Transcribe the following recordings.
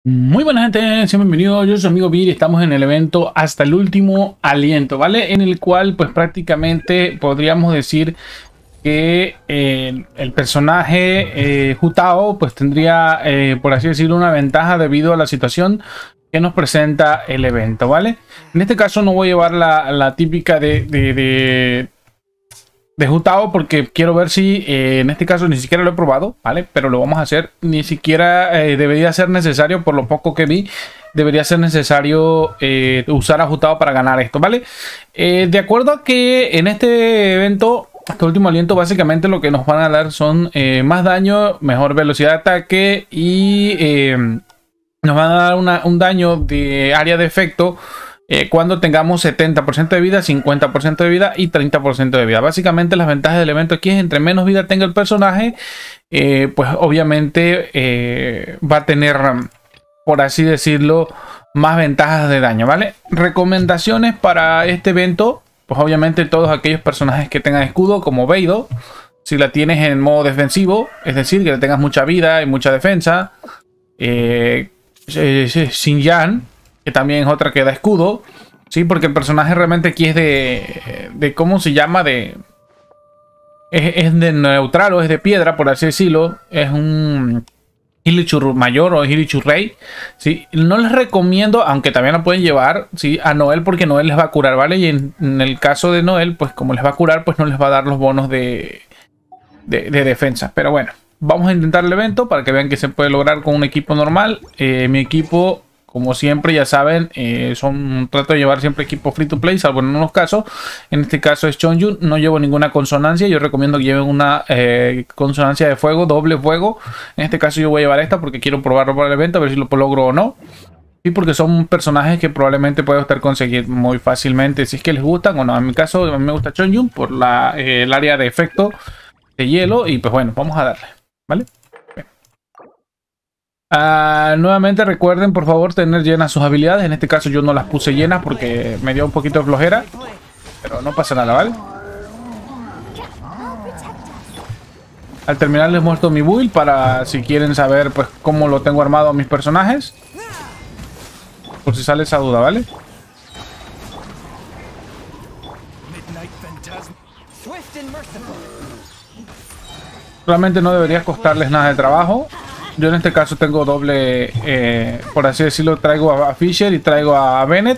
Muy buena gente, sean bienvenidos, yo soy su amigo Vir y estamos en el evento Hasta el Último Aliento, ¿vale? En el cual pues prácticamente podríamos decir que el personaje Hu Tao pues tendría, por así decirlo, una ventaja debido a la situación que nos presenta el evento, ¿vale? En este caso no voy a llevar la típica de Hu Tao porque quiero ver si en este caso ni siquiera lo he probado, ¿vale? Pero lo vamos a hacer. Ni siquiera debería ser necesario, por lo poco que vi, debería ser necesario usar a Hu Tao para ganar esto, ¿vale? De acuerdo a que en este evento, hasta el último aliento, básicamente lo que nos van a dar son más daño, mejor velocidad de ataque y nos van a dar un daño de área de efecto cuando tengamos 70% de vida, 50% de vida y 30% de vida. Básicamente las ventajas del evento aquí es entre menos vida tenga el personaje, pues obviamente va a tener, por así decirlo, más ventajas de daño, ¿vale? Recomendaciones para este evento, pues obviamente todos aquellos personajes que tengan escudo, como Beidou, si la tienes en modo defensivo, es decir, que le tengas mucha vida y mucha defensa. Xinjiang, que también es otra que da escudo, sí, porque el personaje realmente aquí es de ¿cómo se llama? Es de neutral o es de piedra, por así decirlo. Es un Ilichur mayor o Ilichur rey, sí. No les recomiendo, aunque también la pueden llevar, sí, a Noel, porque Noel les va a curar, ¿vale? Y en el caso de Noel, pues como les va a curar, pues no les va a dar los bonos de defensa. Pero bueno, vamos a intentar el evento para que vean que se puede lograr con un equipo normal. Mi equipo, como siempre, ya saben, trato de llevar siempre equipo free to play, salvo en unos casos. En este caso es Chongyun, no llevo ninguna consonancia. Yo recomiendo que lleven una consonancia de fuego, doble fuego. En este caso yo voy a llevar esta porque quiero probarlo para el evento, a ver si lo logro o no. Y porque son personajes que probablemente puedo estar conseguir muy fácilmente, si es que les gustan o no. En mi caso, a mí me gusta Chongyun por el área de efecto de hielo. Y pues bueno, vamos a darle, ¿vale? Nuevamente recuerden por favor tener llenas sus habilidades. En este caso yo no las puse llenas porque me dio un poquito de flojera, pero no pasa nada, ¿vale? Al terminar les muestro mi build para si quieren saber pues cómo lo tengo armado a mis personajes, por si sale esa duda, ¿vale? Realmente no debería costarles nada de trabajo. Yo en este caso tengo doble, por así decirlo, traigo a Fisher y traigo a Bennett,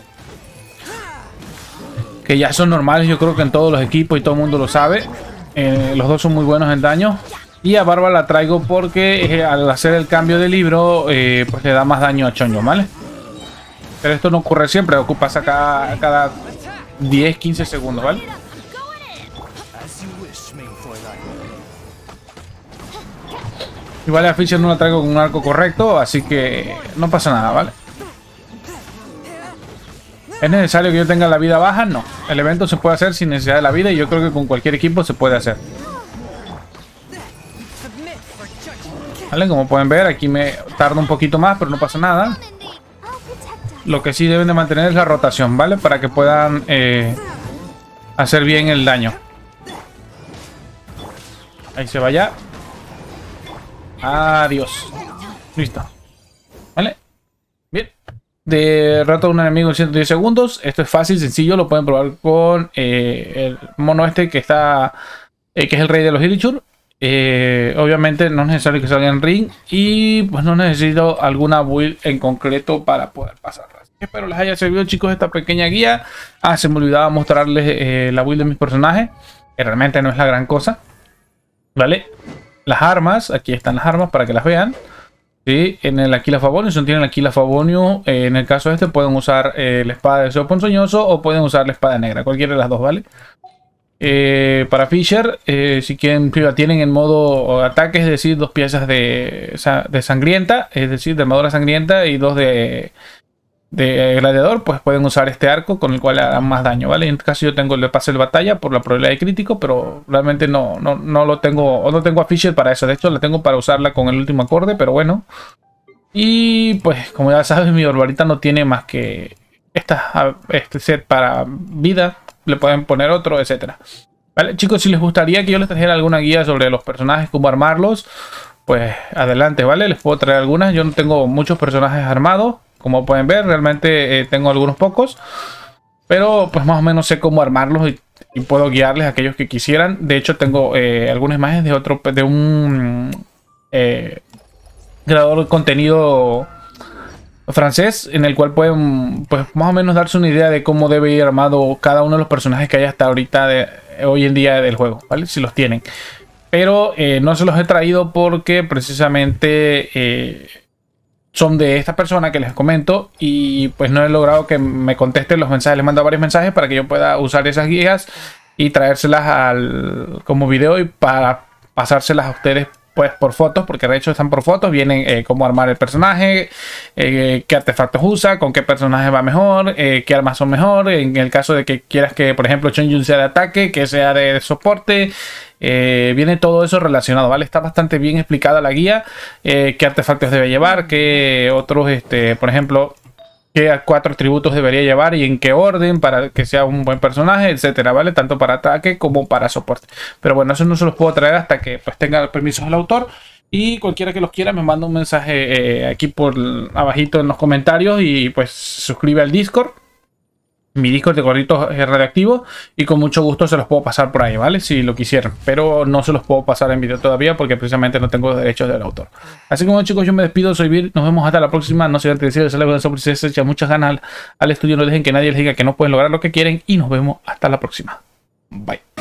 que ya son normales, yo creo que en todos los equipos y todo el mundo lo sabe. Los dos son muy buenos en daño. Y a Barba la traigo porque al hacer el cambio de libro, pues le da más daño a Chongyun, ¿vale? Pero esto no ocurre siempre, pasa cada 10-15 segundos, ¿vale? Igual a Fisher no la traigo con un arco correcto, así que no pasa nada, ¿vale? ¿Es necesario que yo tenga la vida baja? No. El evento se puede hacer sin necesidad de la vida y yo creo que con cualquier equipo se puede hacer. ¿Vale? Como pueden ver, aquí me tarda un poquito más, pero no pasa nada. Lo que sí deben de mantener es la rotación, ¿vale? Para que puedan hacer bien el daño. Ahí se va ya. Adiós. Listo. ¿Vale? Bien. Derrota a un enemigo en 110 segundos. Esto es fácil, sencillo. Lo pueden probar con el mono este que está... que es el rey de los Ilichur. Obviamente no es necesario que salga en ring. Y pues no necesito alguna build en concreto para poder pasarla. Espero les haya servido, chicos, esta pequeña guía. Se me olvidaba mostrarles la build de mis personajes, que realmente no es la gran cosa, ¿vale? Las armas, aquí están las armas para que las vean. ¿Sí? En el Aquila Favonius, si no tienen el Aquila Favonius, en el caso este pueden usar la espada de Deseo Ponzoñoso o pueden usar la espada negra, cualquiera de las dos, ¿vale? Para Fisher, si quieren, la tienen en modo ataque, es decir, 2 piezas de sangrienta, es decir, de armadura sangrienta y 2 de gladiador, pues pueden usar este arco con el cual harán más daño, ¿vale? En este caso yo tengo el pase de batalla por la probabilidad de crítico, pero realmente no lo tengo, o no tengo a Fisher para eso. De hecho la tengo para usarla con el último acorde, pero bueno. Y pues como ya sabes, mi barbarita no tiene más que este set para vida, le pueden poner otro, etcétera. Vale, chicos, si les gustaría que yo les trajera alguna guía sobre los personajes, cómo armarlos, pues adelante, ¿vale? Les puedo traer algunas. Yo no tengo muchos personajes armados, como pueden ver, realmente tengo algunos pocos, pero pues más o menos sé cómo armarlos y puedo guiarles a aquellos que quisieran. De hecho, tengo algunas imágenes de un creador de contenido francés, en el cual pueden pues más o menos darse una idea de cómo debe ir armado cada uno de los personajes que hay hasta ahorita hoy en día del juego, ¿vale? Si los tienen. Pero no se los he traído porque precisamente son de esta persona que les comento y pues no he logrado que me contesten los mensajes. Les mando varios mensajes para que yo pueda usar esas guías y traérselas como video y para pasárselas a ustedes pues por fotos, porque de hecho están por fotos, vienen cómo armar el personaje, qué artefactos usa, con qué personaje va mejor, qué armas son mejor, en el caso de que quieras que por ejemplo Chongyun sea de ataque, que sea de soporte, viene todo eso relacionado, ¿vale? Está bastante bien explicada la guía, qué artefactos debe llevar, qué otros, por ejemplo, qué 4 atributos debería llevar y en qué orden para que sea un buen personaje, etcétera, ¿vale? Tanto para ataque como para soporte. Pero bueno, eso no se los puedo traer hasta que pues tenga permisos del autor. Y cualquiera que los quiera me manda un mensaje aquí por abajito en los comentarios y pues se suscribe al Discord. Mi Discord de gorritos es radioactivo y con mucho gusto se los puedo pasar por ahí, ¿vale? Si lo quisieran, pero no se los puedo pasar en video todavía porque precisamente no tengo derechos del autor. Así que bueno, chicos, yo me despido, soy Vir, nos vemos hasta la próxima. No sé antes de decirles algo de eso, se echa muchas ganas al estudio, no dejen que nadie les diga que no pueden lograr lo que quieren y nos vemos hasta la próxima. Bye.